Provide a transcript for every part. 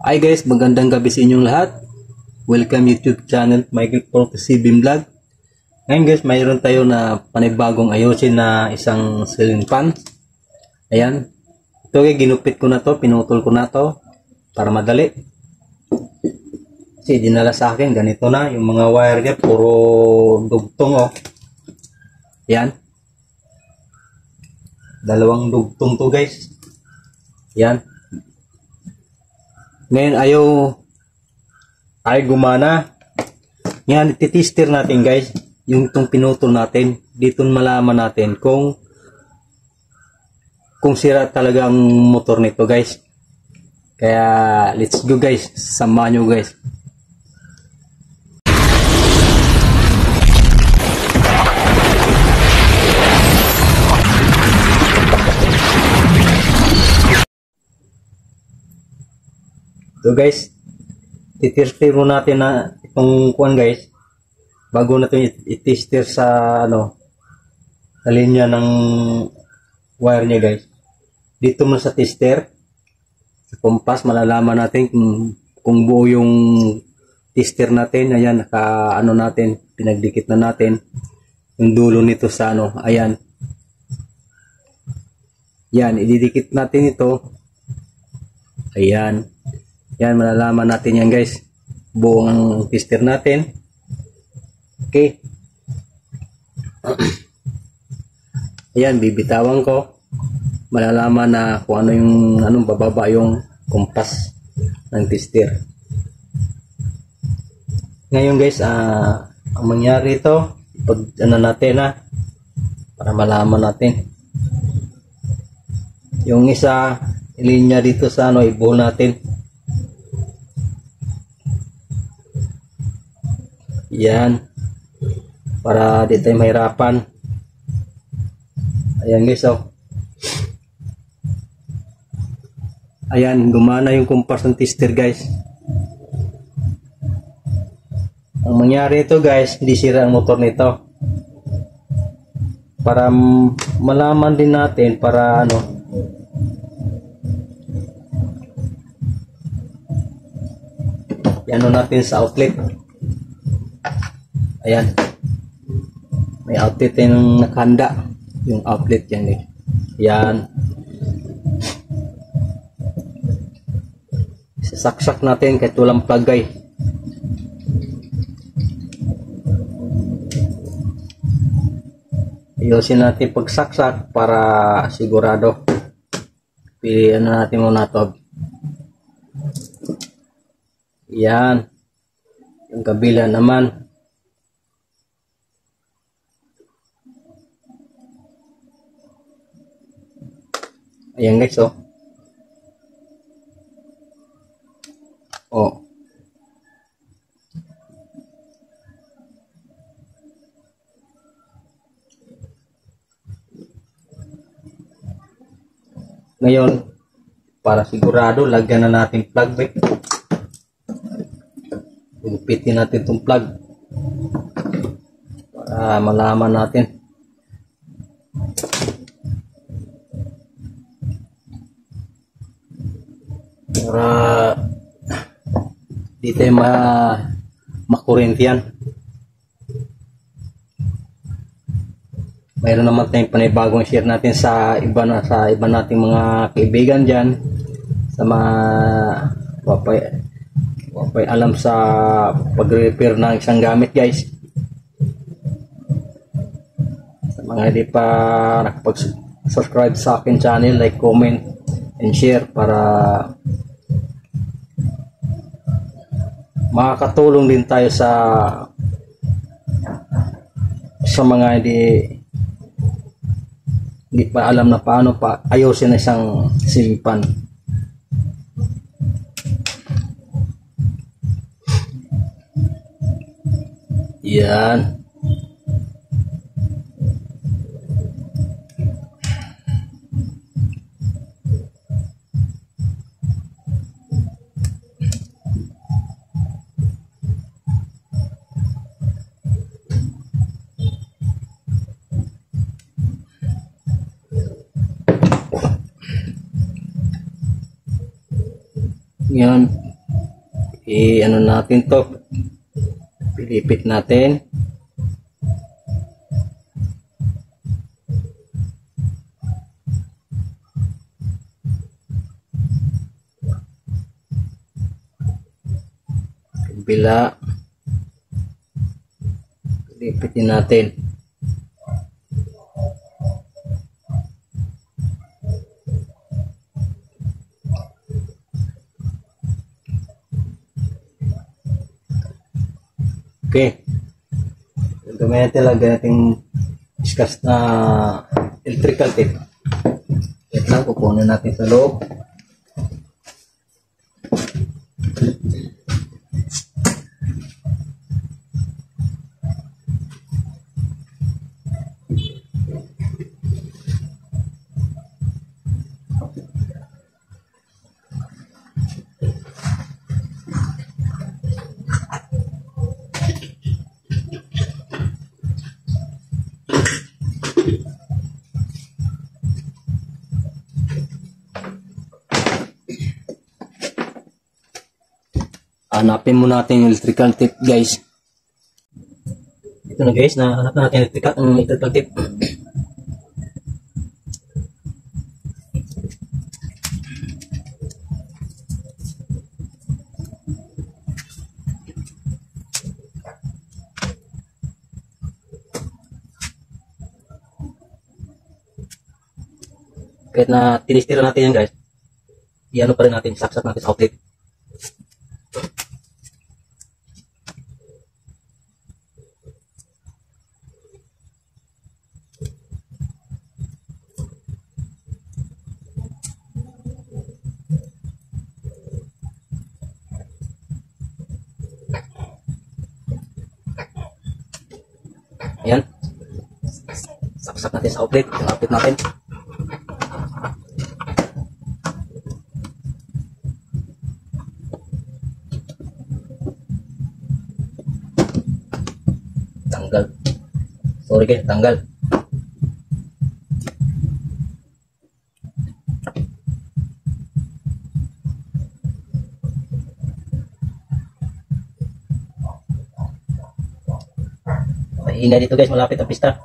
Hi guys, magandang gabi sa inyong lahat. Welcome YouTube channel Michael Prophecy Beam Vlog. Ngayon guys, mayroon tayo na panibagong ayusin na isang ceiling fan. Ayan. Ito guys, ginupit ko na to, pinutol ko na to para madali. Kasi dinala sa akin, ganito na. Yung mga wire niya, puro dugtong oh. Ayan. Dalawang dugtong to guys. Ayan. Ngayon ay gumana. Ngayon ititester natin guys yung itong pinutol natin. Dito malaman natin kung sira talaga ang motor nito guys. Kaya let's go guys, samahan nyo guys. So guys, titester mo natin na itong kuwan guys bago natin i-tester sa sa linya ng wire niya guys. Dito mo sa tester, sa compass, malalaman natin kung buo yung tester natin. Ayan, natin, pinagdikit na natin yung dulo nito sa ayan. Yan, ididikit natin ito. Ayan. Yan, malalaman natin yan guys. Buong ang tester natin. Okay. Ayan, bibitawan ko. Malalaman na kung ano yung bababa yung compass ng tester. Ngayon guys, ang mangyari ito, pag natin para malaman natin. Yung isa, ilinya dito sa ibuhol natin. Yan, para di tayo mahirapan. Ayan guys oh. Ayan, gumana yung compass ng tester guys. Ang mangyari ito guys, hindi sira ang motor nito. Para malaman din natin, para yan natin sa outlet. Ayan, may outlet yung nakahanda, yung outlet yan eh. Yan, sasaksak natin kahit walang plug guys. Ayusin natin pagsaksak para sigurado. Pilihan natin muna ito. Yan, yung kabila naman. Ayan guys oh. Oh. Ngayon, para sigurado, lagyan na natin plug back. Gupitin natin itong plug para malaman natin. Para di tayo makurente yan. Mayroon naman tayong panibagong share natin sa iba nating mga kaibigan dyan, sa mga wapay alam sa pag-repair ng isang gamit guys. Sa mga hindi pa nakapag-subscribe sa akin channel, like, comment, and share para makakatulong din tayo sa mga hindi pa alam na paano pa ayusin na isang ceiling fan. Yan. Yan, ano natin to, pilipit natin. Bila, pilipitin natin. Okay. Gamitin talaga nating discuss na electrical tape. Wait lang, kukunin natin sa loob. Hanapin mo natin yung electrical tape, guys. Ito na, guys, nahanap natin yung electrical tape. Kahit na tinistira natin yan, guys, i-ano pa rin natin, saksak natin sa outlet. Ayan. Saksak natin sa outlet. Yung outlet natin. Tanggal. Sorry guys, tanggal. Maingay dito guys, malapit ang pista.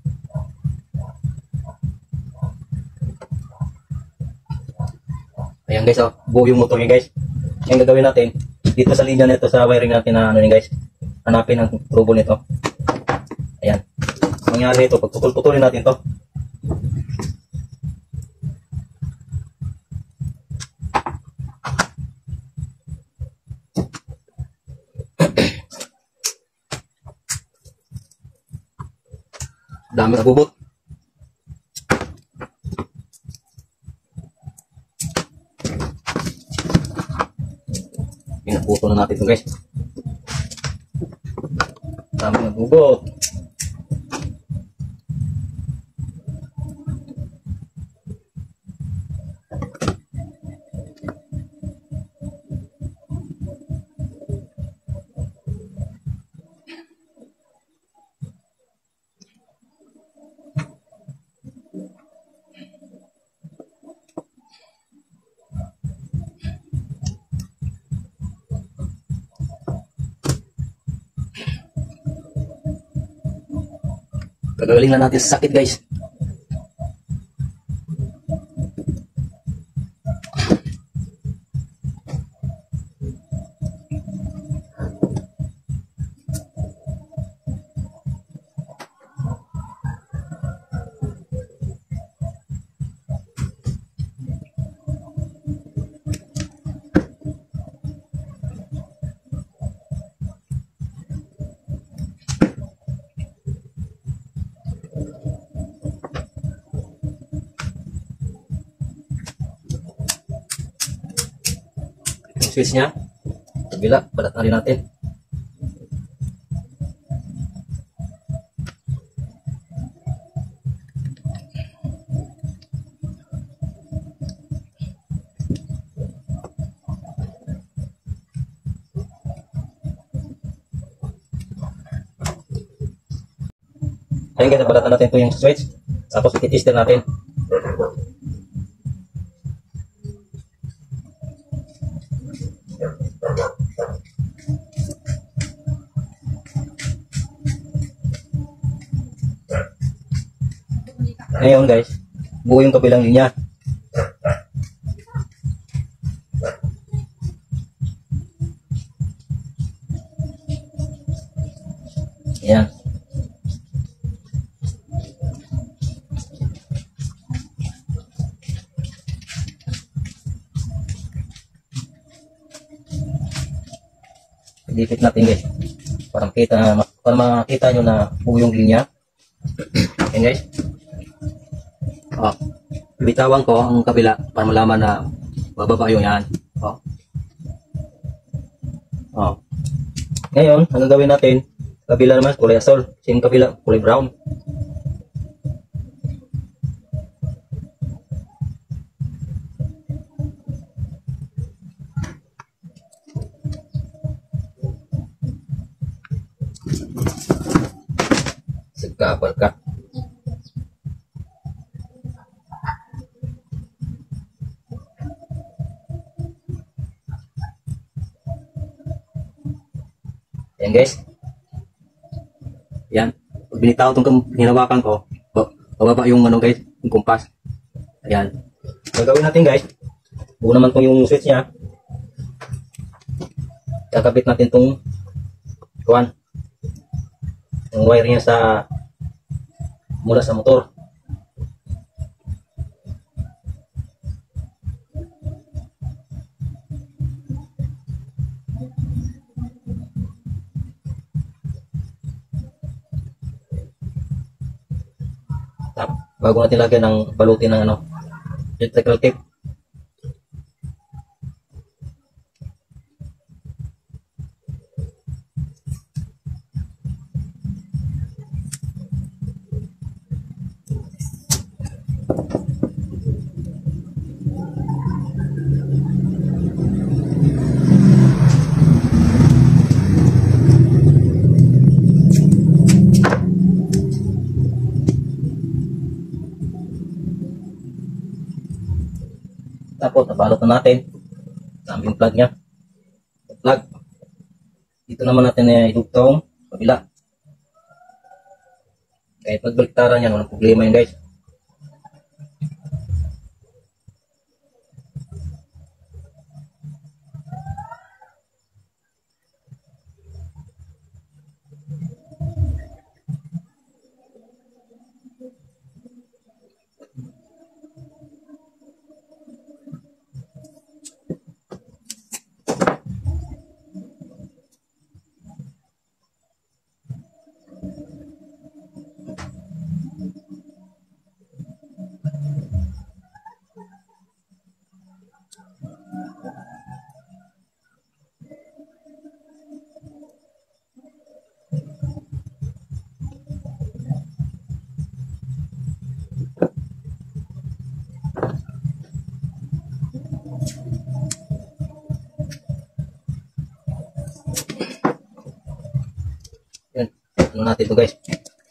Ayan guys, oh, buo yung motor niya guys. Yung gagawin natin, dito sa linya nito sa wiring natin na ano niya guys, hanapin ang trouble nito. Ayan. Mangyari ito, pagputol-putulin natin to. Dami nabubot. Pinaputo na natin ito guys. Dami nabubot. Gagaling lang natin sa sakit guys. Switch nya kabila, balat na rin natin. Ayun guys, balatan natin ito yung switch, tapos ititester natin. Ngayon guys, buo yung kabilang linya. Ayan. Dipit natin guys. Para makita nyo na buo yung linya. Ayan guys. Bitawan ko ang kabila para malaman na bababa yung yan. Ngayon, ang gagawin natin, kabila naman kulay asol, same kabila kulay brown. Segapal ka. Ayan guys. Ayan. Pag binitaw itong hinawakan ko, bababa yung ano guys, yung kumpas. Ayan. Gagawin natin guys, buo naman itong yung switch niya. Kakabit natin itong yung wire niya mula sa motor. Bago natin lagyan ng balutin ng electrical tape. Tapos nabalot na natin sa aming plug nya. Plug. Dito naman natin idugtong kabila. Kahit magbaliktaran yan, walang problema yun guys. Yan, ano natin ito guys.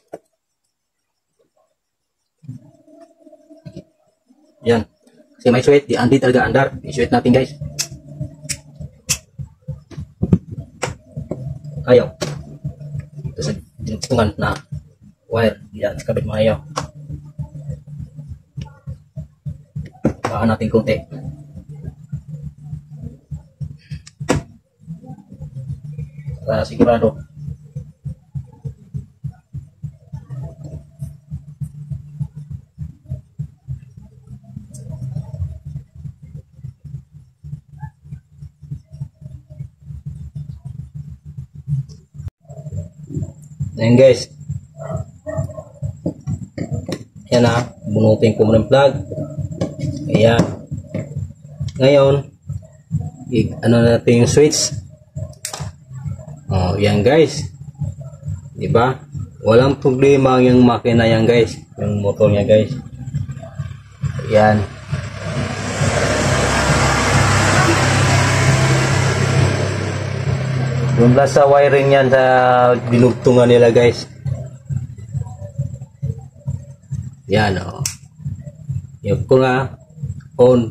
Yan. Kasi may sweat, di talaga andar. I-sweat natin guys. Ayaw. Ito sa tinugtungan na wire. Yan, kabit mo ayaw. Baka natin konti. Para sigurado. Ayan guys. Yan na. Bunutin ko muna yung plug. Ayan. Ngayon, ano natin yung switch. Yan guys. Diba? Walang problema yung makina yan guys. Yung motor niya guys. Ayan. Doon lang sa wiring yan sa binugtungan nila guys. Yan o. Yung ko nga. On.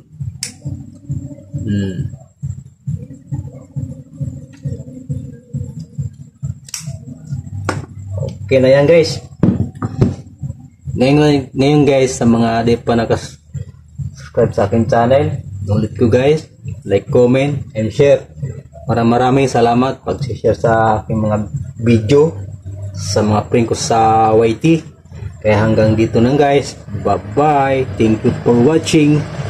Okay na yan guys. ngayon guys, sa mga di pa subscribe sa akin channel, ulit ko guys, like, comment, and share. Maraming salamat pag-share sa aking mga video, sa mga prank ko sa YT. Kaya hanggang dito na guys. Bye bye. Thank you for watching.